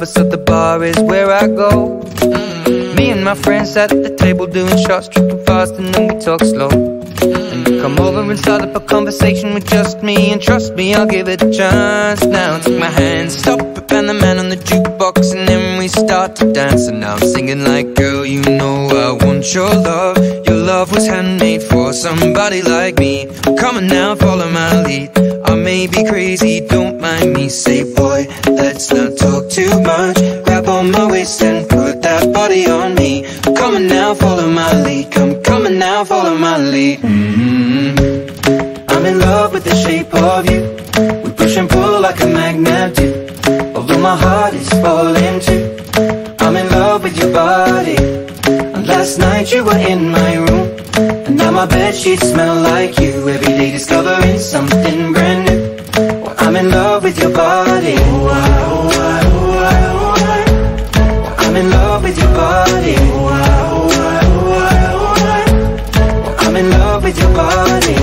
lover, so the bar is where I go. Me and my friends at the table doing shots, tripping fast, and then we talk slow. And you come over and start up a conversation with just me, and trust me, I'll give it a chance. Now take my hand, stop it, and the man on the jukebox, and then we start to dance. And now I'm singing like, girl, you know I want your love. Your love was handmade for somebody like me. Come on now, follow my lead. I may be crazy, don't mind me. Say, boy, let's not talk too much. Grab on my waist and put that body on me. Come on now, follow my lead. Come on now, follow my lead. I'm in love with the shape of you. We push and pull like a magnet do. Although my heart is falling too. I'm in love with your body. And last night you were in my room, and now my bedsheets smell like you. Every day discovering something brand new. Well, I'm in love with your body. I'm in love with your body. I'm in love with your body.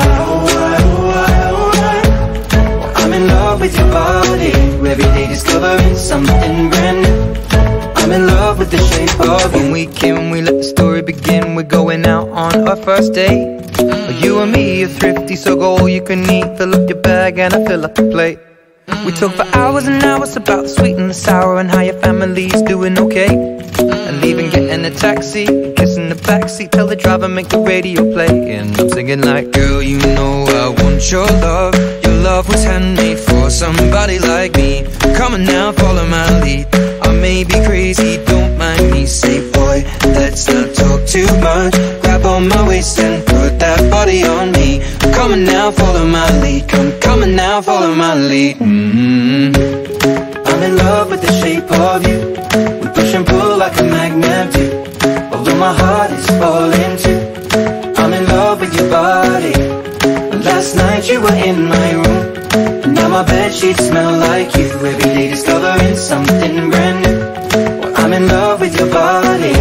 I'm in love with your body. Every day discovering something brand new. I'm in love with the shape of you. When we came, we let the story begin. We're going out on our first date. You and me are thrifty, so go all you can eat. Fill up your bag and I fill up the plate. We talk for hours and hours about the sweet and the sour, and how your family's doing okay. And leaving, getting a taxi, kissing the backseat, tell the driver make the radio play. And I'm singing like, girl, you know I want your love. Your love was handmade for somebody like me. Come on now, follow my lead. I may be crazy, don't mind me. Say, boy, let's not talk too much. Grab on my waist and put that body on me. Come on now, follow my lead. Come on now, follow my lead. I'm in love with the shape of you. We push and pull like a magnet do. Although my heart is falling too. I'm in love with your body. Last night you were in my room, and now my bedsheets smell like you. Every day discovering something brand new. Well, I'm in love with your body.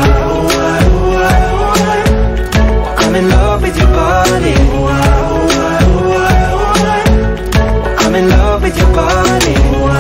I'm in love with your body. I'm in love with your body.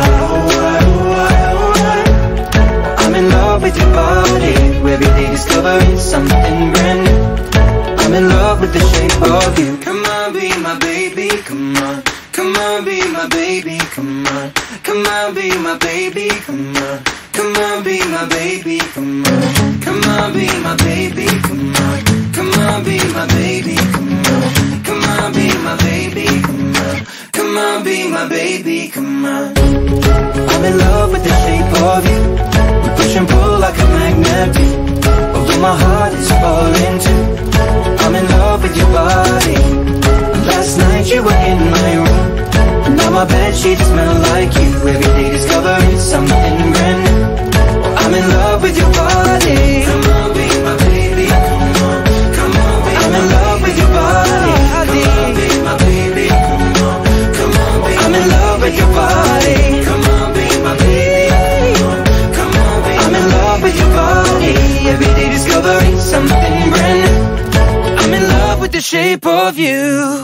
I'm in love with your body. Every day discovering something brand new. I'm in love with the shape of you. Come on, be my baby, come on. Come on, be my baby, come on. Come on, be my baby, come on. Come on, be my baby, come on. Come on, be my baby, come on. Come on, be my baby, come on. Come on, be my baby, come on. Come on, be my baby, come on. I'm in love with the shape of you. We push and pull like a magnet do. Although my heart is falling too. I'm in love with your body. Last night you were in my room, and now my bedsheets smell like you. Every day discovering something brand new. Well, I'm in love with your body. Come on, be my baby, come on. Come on, be I'm in love with your body. Come on, be my baby, come on. Come on, be I'm in love with your body. Come on, be my baby, come on. Come on, be I'm in love with your body. Every day discovering something brand new. I'm in love with the shape of you.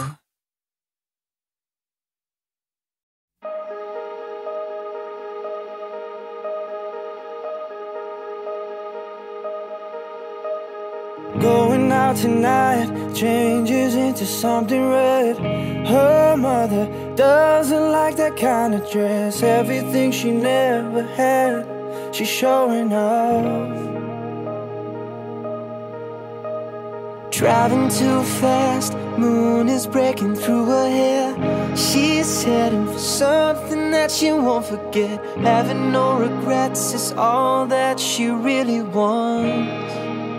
Going out tonight changes into something red. Her mother doesn't like that kind of dress. Everything she never had, she's showing off. Driving too fast, moon is breaking through her hair. She's heading for something that she won't forget. Having no regrets is all that she really wants.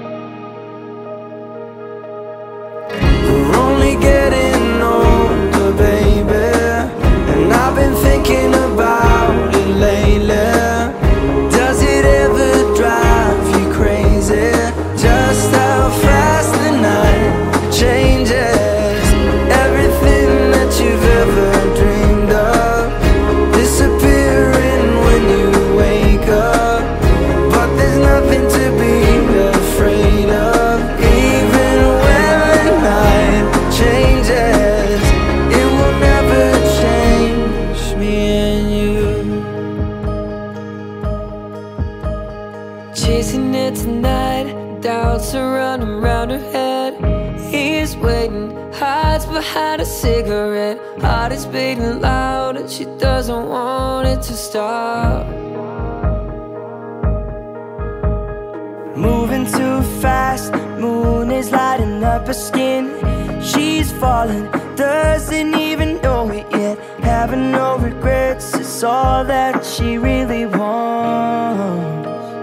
We're only getting older, baby, and I've been thinking about it lately. Does it ever drive you crazy? Just how fast the night changes. Everything that you've ever dreamed of disappearing when you wake up. But there's nothing to be afraid chasing it tonight. Doubts are running round her head. He's waiting, hides behind a cigarette. Heart is beating loud and she doesn't want it to stop. Moving too fast, moon is lighting up her skin. She's falling, doesn't even know it yet. Having no regrets is all that she really wants.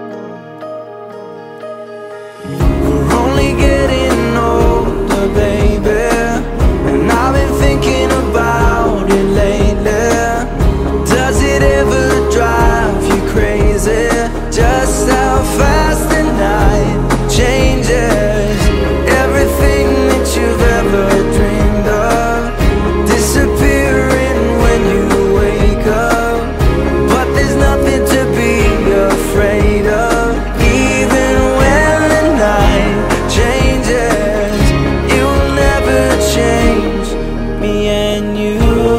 We're only getting older, baby, and I've been thinking about it lately. Does it ever drive you crazy? Just how fast the night changes. Everything that you've ever dreamed of disappearing when you wake up. But there's nothing to be afraid of. Even when the night changes, it will never change me and you.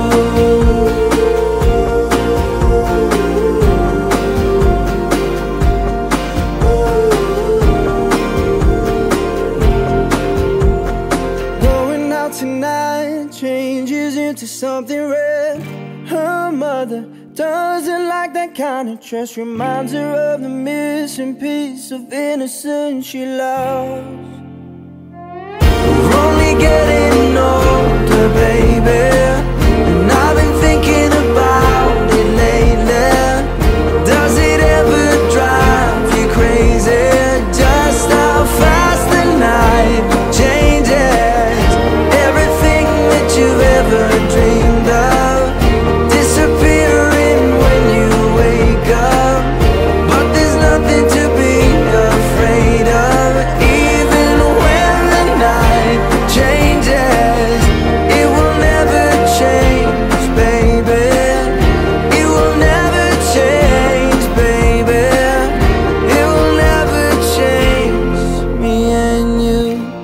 Going out tonight changes into something red. Her mother doesn't like that kind of dress. Reminds her of the missing piece of innocence she lost. We're only getting older, baby, and I've been thinking about it lately. Does it ever drive you crazy? Just how fast the night changes. Everything that you've ever dreamed of disappearing when you wake up. But there's nothing to be afraid of. Even when the night changes, it will never change, baby. It will never change, baby. It will never change me and you.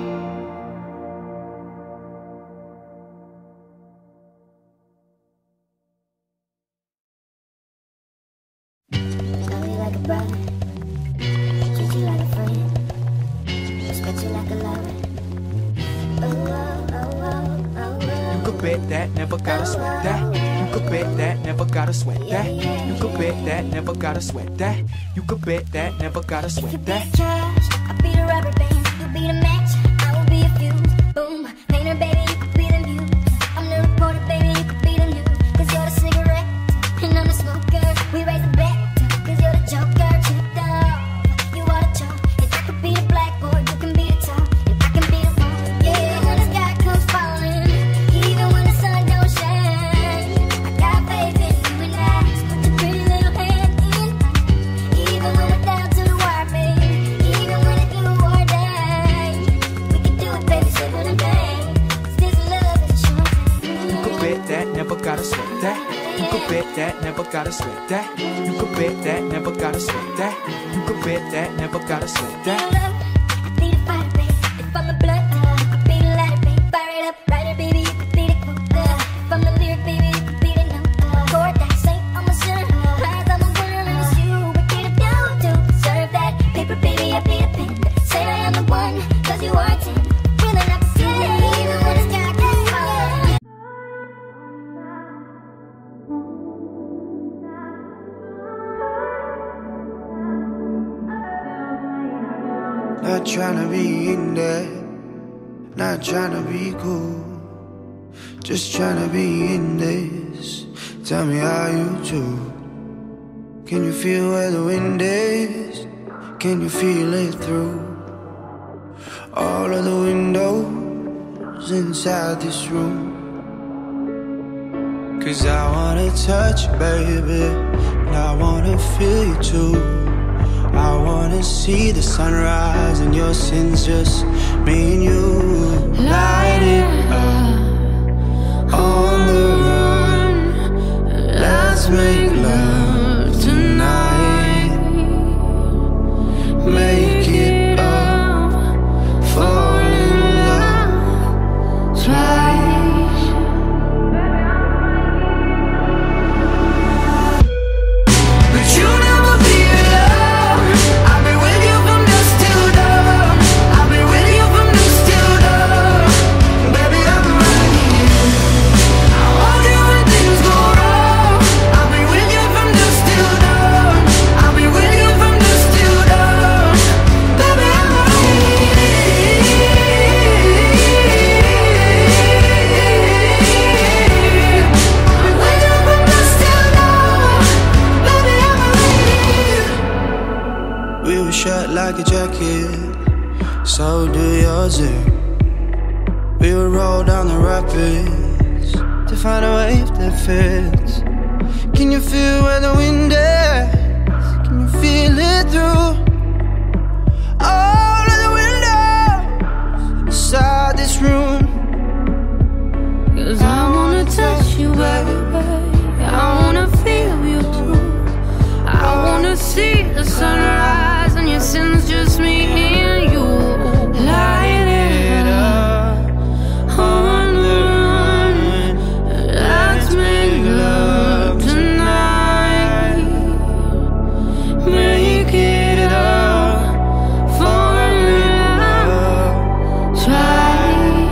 Love you like a brother, treat you like a friend, respect you like a lover. Oh, oh, oh, oh, oh, oh. You could bet that, never gotta sweat that. You could bet that, never gotta sweat that. You could bet that, never gotta sweat that. You could bet that, never gotta You sweat be that. the trash, I'll be the rubber band. You be the match, I will be a fuse. Boom, painter, baby, you could be the muse. I'm the reporter, baby, you could be the news. Cause you're the cigarette, and I'm the smoker. We raise the bet, cause you're the joker. Checked off, you are the chalk. And I could be the blackboard, you can be the top. And I can be the wall, yeah. When the sky comes falling, even when the sun don't shine, I got faith in you and I. Just put your pretty little hand in. Even when we're down to the wire, baby. Even when it's do or die, we can do it, baby, simple and plain. 'Cause this love is a short thing. You could bet that, never gotta sweat that. You could bet that, never gotta sweat that. You could bet that, never gotta sweat that. You could bet that, never gotta sweat that. I be the fighter, baby. If I'm the blood, you could be the lighter, baby. Fire it up, writer, baby, you could be the quote. If I'm the lyric, baby, you could be the note. Chord that saint on my shirt. Eyes on my word, and it's you. What can I do to deserve that? Paper, baby, I be the pen. Say I am the one, 'cause you are 10. Feeling like a 10, even when the sky gets falling. Not tryna be in there, not tryna be cool, just tryna be in this. Tell me how you do. Can you feel where the wind is? Can you feel it through all of the windows inside this room? 'Cause I wanna touch you, baby, and I wanna feel you too. I wanna see the sunrise and your sins, just me and you. Light it up on the run. Let's make love tonight. Make it up, fall in love twice. But you never be alone. I've been with jacket, so do yours. We would roll down the rapids to find a wave that fits. Can you feel where the wind is? Can you feel it through all of the windows inside this room? 'Cause I wanna touch you, baby. I wanna feel you too. I wanna see the sunrise and your sins, just me and you. Light it up on the run. Let's make love tonight. Make it up for love. Try.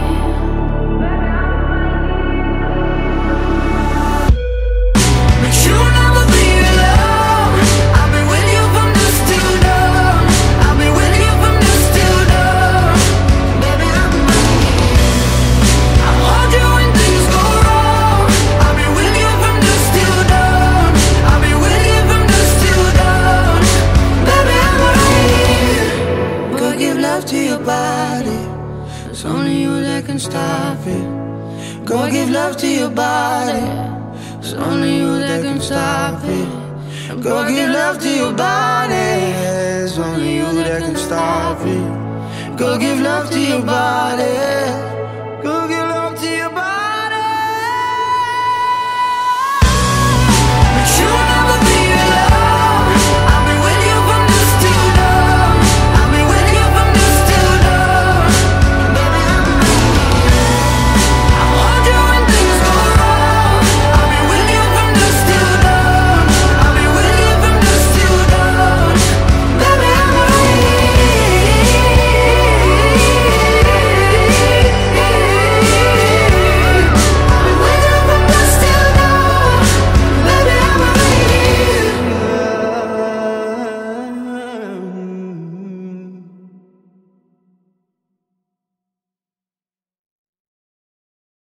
But you'll never be alone. I've been with you from dusk till dawn. I've been with you from dusk till dawn. Baby, I'm I'll hold you when things go wrong. I've been with you from dusk till dawn. I've been with you from dusk till dawn. Baby, I'm right. Go give love to your body. It's only you that can stop it. Go give love to your body. It's only you that can stop it. Go give love to your body. It's only you that can stop it. Go give love to your body. Go give